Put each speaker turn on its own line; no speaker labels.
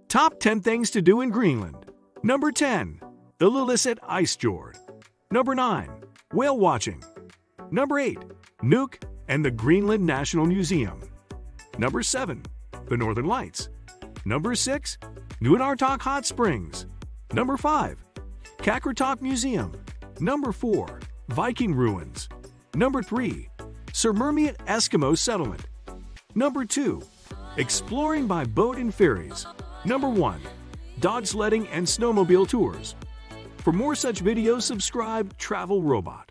Top 10 things to do in Greenland. Number 10. Ilulissat Ice-fjord. Number 9. Whale watching. Number 8. Nuuk and the Greenland National Museum. Number 7. The Northern Lights. Number 6. Uunartoq Hot Springs. Number 5. Qaqortoq Museum. Number 4. Viking Ruins. Number 3. Sermermiut Eskimo Settlement. Number 2. Exploring by boat and ferries. Number 1. Dogsledding and snowmobile tours. For more such videos, subscribe Travel Robot.